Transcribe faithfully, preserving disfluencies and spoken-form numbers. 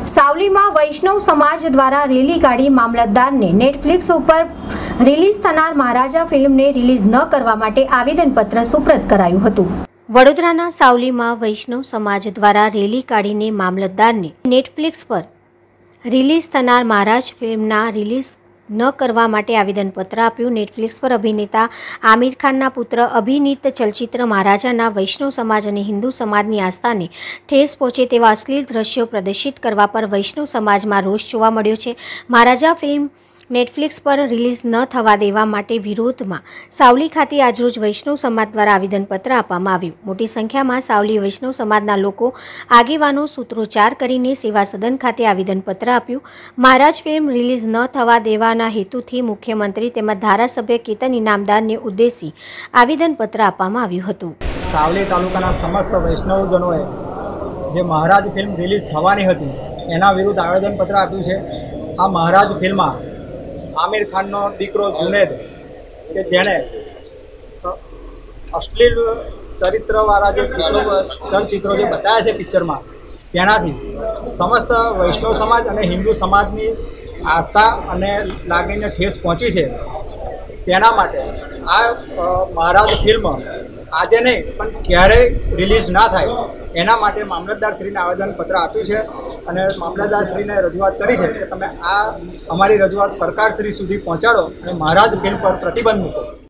સાવલીમાં વૈષ્ણવ સમાજ દ્વારા રેલી કાઢી મામલતદારને નેટફ્લિક્સ ઉપર રિલીઝ થનાર મહારાજા ફિલ્મને રિલીઝ ન કરવા માટે આવેદનપત્ર સુપ્રત કરાયું હતું। વડોદરાના સાવલીમાં વૈષ્ણવ સમાજ દ્વારા રેલી કાઢીને મામલતદારને નેટફ્લિક્સ પર રિલીઝ થનાર મહારાજ ફિલ્મના રિલીઝ ન કરવા માટે આવેદનપત્ર આપ્યું। નેટફ્લિક્સ પર અભિનેતા આમિર ખાનના પુત્ર અભિનીત ચલચિત્ર મહારાજાના વૈષ્ણવ સમાજ અને હિન્દુ સમાજની આસ્થાને ઠેસ પહોંચે તેવા અશ્લીલ દ્રશ્યો પ્રદર્શિત કરવા પર વૈષ્ણવ સમાજમાં રોષ જોવા મળ્યો છે। મહારાજા ફિલ્મ નેટફ્લિક્સ પર રિલીઝ ન થવા દેવા માટે વિરોધમાં સાવલી ખાતે આજરોજ વૈષ્ણવ સમાજ દ્વારા આવેદનપત્ર આપવામાં આવ્યું। મોટી સંખ્યામાં સાવલી વૈષ્ણવ સમાજના લોકો આગેવાનો સૂત્રોચ્ચાર કરીને સેવા સદન ખાતે આવેદનપત્ર આપ્યું। મહારાજ ફિલ્મ રિલીઝ ન થવા દેવાના હેતુથી મુખ્યમંત્રી તેમજ ધારાસભ્ય કેતન ઇનામદારને ઉદ્દેશી આવેદનપત્ર આપવામાં આવ્યું હતું। સાવલી તાલુકાના સમસ્ત વૈષ્ણવજનોએ જે મહારાજ ફિલ્મ રિલીઝ થવાની હતી એના વિરુદ્ધ આવેદનપત્ર આપ્યું છે। આ મહારાજ ફિલ્મમાં આમિર ખાનનો દીકરો જુનેદ કે જેણે અશ્લીલ ચરિત્રવાળા જે ચિત્રો ચલચિત્રો જે બતાવ્યા છે પિક્ચરમાં તેનાથી સમસ્ત વૈષ્ણવ સમાજ અને હિન્દુ સમાજની આસ્થા અને લાગણીને ઠેસ પહોંચી છે। તેના માટે આ મહારાજ ફિલ્મ આજે નહીં પણ ક્યારેય રિલીઝ ના થાય એના માટે મામલતદારશ્રીને આવેદનપત્ર આપ્યું છે અને મામલતદારશ્રીને રજૂઆત કરી છે કે તમે આ અમારી રજૂઆત સરકારશ્રી સુધી પહોંચાડો અને મહારાજ ફિલ્મ પર પ્રતિબંધ મૂકો।